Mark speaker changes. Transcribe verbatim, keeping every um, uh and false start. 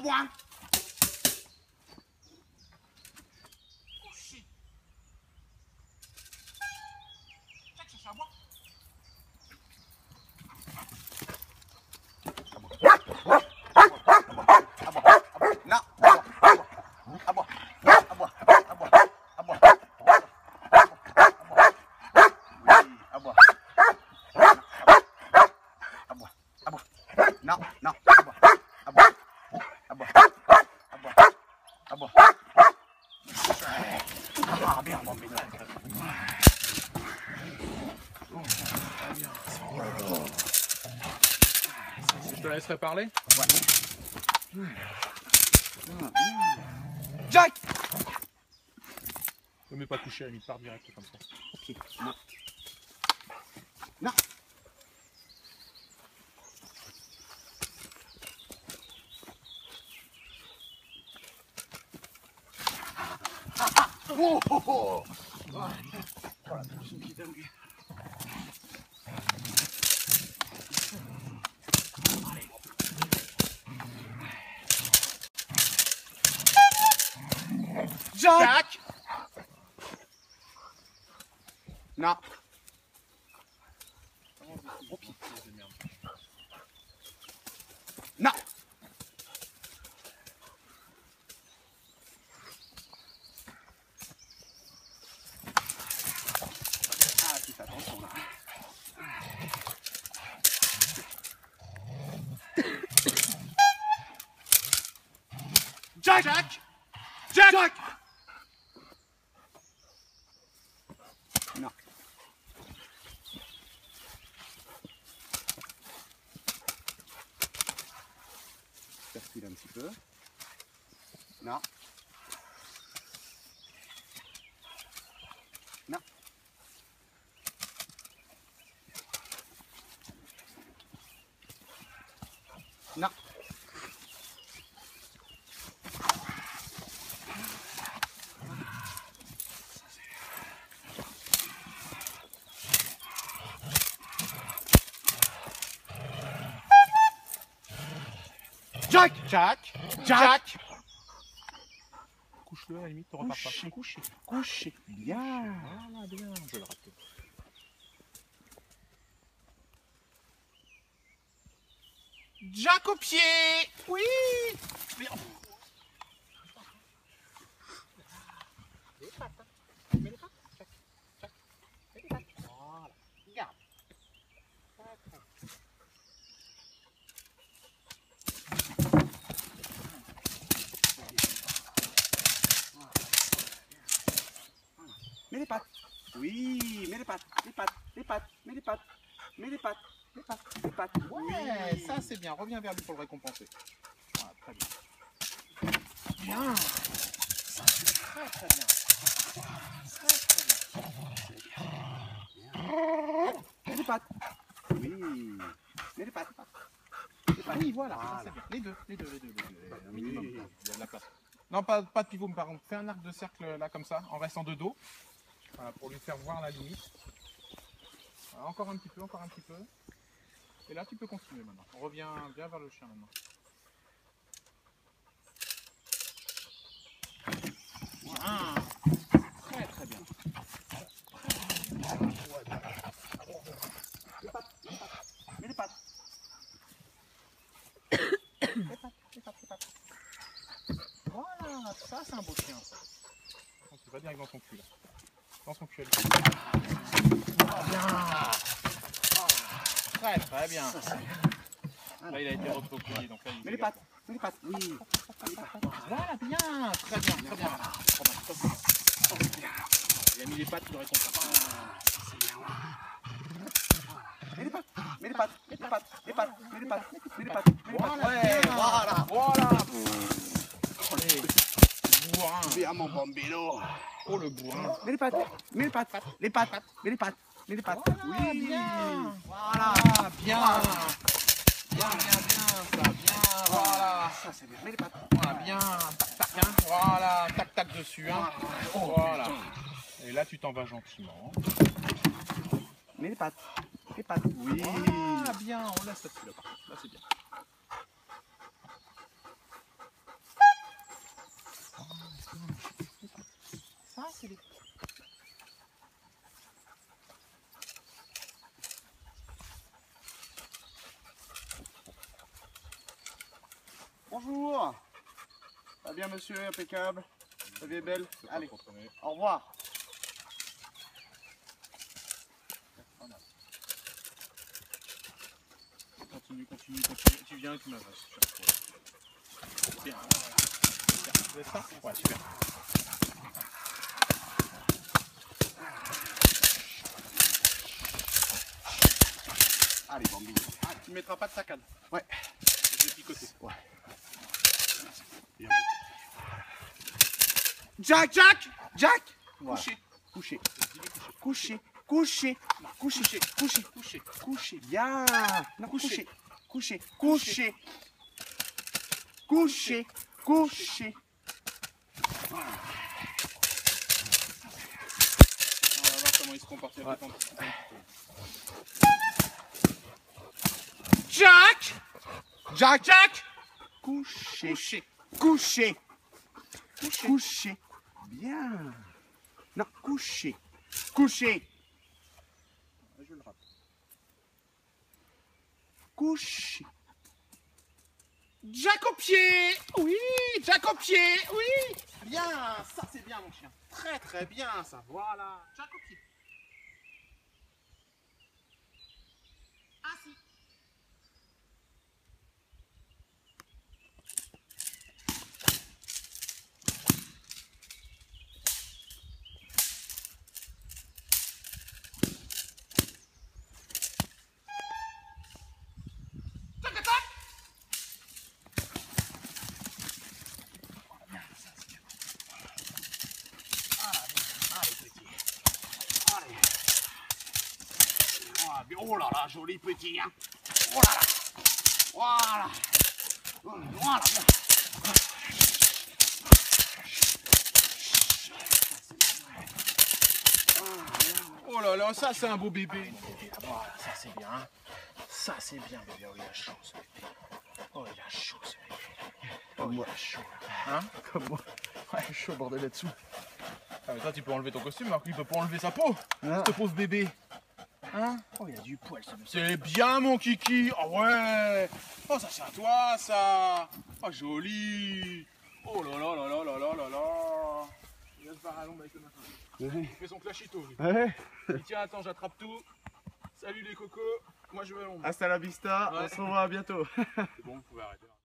Speaker 1: bois.
Speaker 2: Couché. Jack cherche à boire.
Speaker 1: Non, à boire. À boire. À boire. À boire. À boire. À boire. À boire. Non, non, à boire. À boire. À boire. À boire. À boire. Ah, bien, bon, bien.
Speaker 2: Je te laisserai parler.
Speaker 1: Ouais.
Speaker 2: Jack! Ne mets pas couché à la limite, part direct comme ça.
Speaker 1: Ok, non. Non. Ah, ah. Oh, oh, oh. Oh, la personne qui est dingue.
Speaker 2: Jack!
Speaker 1: Jack! Non.
Speaker 2: Ok.
Speaker 1: Non. Ah, tu fais attention là.
Speaker 2: Jack! Jack! Jack! Jack!
Speaker 1: Non. Percule un petit peu. Non. Non. Non.
Speaker 2: Jack!
Speaker 1: Jack!
Speaker 2: Jack! Couche-le à la limite, tu repars pas.
Speaker 1: Couché.
Speaker 2: Couché.
Speaker 1: Couché. Bien.
Speaker 2: Voilà, bien, je le rate. Jack au pied! Oui! Bien. Les pattes, hein. Mets les pattes, Jack. Jack. Mets les pattes. Voilà. Regarde.
Speaker 1: Mets les pattes. Oui, mets les pattes, les pattes, les pattes, mets les pattes, mets les pattes, les pattes, les pattes.
Speaker 2: Ouais,
Speaker 1: Oui.
Speaker 2: ça c'est bien. Reviens vers lui pour le récompenser. Voilà, très bien. Bien. Ça c'est très très bien. Très très bien.
Speaker 1: Mets les pattes. Oui. Mets les pattes. Les pattes.
Speaker 2: Oui, voilà,
Speaker 1: Voilà.
Speaker 2: ça c'est bien. Les deux, les deux, les deux, les deux. Un
Speaker 1: Oui.
Speaker 2: minimum, il y a de la place. Non, pas, pas de pivot, mais par contre, fais un arc de cercle là comme ça, en restant de dos. Voilà, pour lui faire voir la limite. Voilà, encore un petit peu, encore un petit peu. Et là, tu peux continuer maintenant. On revient bien vers le chien maintenant.
Speaker 1: Voilà. Très très bien. Les pattes, les pattes. Mets les pattes. Les pattes, les pattes, les pattes.
Speaker 2: Voilà, ça c'est un beau chien. Ça. Donc, il va direct dans son cul là. Dans son cul. Elle. Ah, bien. Ah, très très bien.
Speaker 1: Ça, c'est bien.
Speaker 2: Là, il a été recroquevillé, donc là, il
Speaker 1: Mets les pattes, mets les pattes. Oui.
Speaker 2: Voilà, bien, très bien, très bien. Oh, bah, top. Oh, bien. Il a mis les pattes, il aurait compris.
Speaker 1: Ah, ça, c'est bien. Mets les pattes, mets les pattes, les pattes, les pattes, mets les pattes, mets les pattes, mets les pattes.
Speaker 2: Voilà,
Speaker 1: Ouais,
Speaker 2: bien.
Speaker 1: voilà.
Speaker 2: Voilà. Allez. Bourrin.
Speaker 1: Bien mon bambino.
Speaker 2: Oh, le bourrin.
Speaker 1: Mets les pattes, mets les pattes, les pattes, mets les pattes, mets les pattes.
Speaker 2: Voilà, bien.
Speaker 1: Voilà.
Speaker 2: Ah, bien. Bien, bien, bien, ça, bien, voilà.
Speaker 1: Ça c'est bien, mets les pattes.
Speaker 2: Voilà, bien, tac, tac, hein. Voilà, tac, tac dessus, hein. Voilà. Et là, tu t'en vas gentiment.
Speaker 1: Mets les pattes, les pattes. Oui.
Speaker 2: Voilà, bien, on laisse là-dessus, là, par contre. Là, c'est bien. Laissez-les.
Speaker 1: Bonjour. Ça va bien monsieur, impeccable. La vie est belle.
Speaker 2: C'est pas
Speaker 1: Allez,
Speaker 2: trop traîner.
Speaker 1: au revoir.
Speaker 2: Continue, continue, continue. Tu viens et tu m'avances. Bien, voilà. Bien. Laisse ça. Ouais, super.
Speaker 1: Allez, bambine.
Speaker 2: Ah, tu ne mettras pas de saccade.
Speaker 1: Ouais.
Speaker 2: Je vais picoter.
Speaker 1: Ouais. Jack, Jack, Jack.
Speaker 2: Voilà.
Speaker 1: Couché, couché, couché, couché, couché, couché, couché, couché. Bien. Non, couché, couché, couché, couché, couché.
Speaker 2: On va voir comment il se comporte.
Speaker 1: Ouais.
Speaker 2: Un petit peu.
Speaker 1: Jack, Jack, Jack. Couché,
Speaker 2: Couché.
Speaker 1: couché, couché. Bien. Non, couché, couché,
Speaker 2: Je le rate.
Speaker 1: couché.
Speaker 2: Jack au pied. Oui, Jack au pied. Oui. Bien, ça c'est bien mon chien. Très très bien ça. Voilà. Jack au pied. Assis.
Speaker 1: Oh là là, joli petit, hein. Oh là là. Voilà. Voilà.
Speaker 2: Oh là là, ça c'est un beau bébé.
Speaker 3: Voilà, ça c'est bien. Ça c'est bien, bébé. Oh, il a chaud ce bébé. Oh, il a chaud ce bébé. Oh, il a chaud.
Speaker 2: Hein?
Speaker 3: Comme moi. Ouais, il est chaud, bordel là-dessous.
Speaker 2: Ah, mais toi tu peux enlever ton costume alors qu'il peut pas enlever sa peau.
Speaker 3: Ah.
Speaker 2: Ce pauvre bébé. Hein?
Speaker 3: Oh, il a du poil ce monsieur.
Speaker 2: C'est bien mon kiki. Oh ouais. Oh ça c'est à toi ça. Oh joli. Oh là là là là là là là là. Il va se barrer à l'ombre avec le matin. Il fait son clashito lui.
Speaker 1: Ouais.
Speaker 2: Il dit, tiens attends j'attrape tout. Salut les cocos. Moi je vais à l'ombre.
Speaker 1: Hasta la vista,
Speaker 2: Ouais.
Speaker 1: on se revoit bientôt.
Speaker 2: C'est bon vous pouvez arrêter.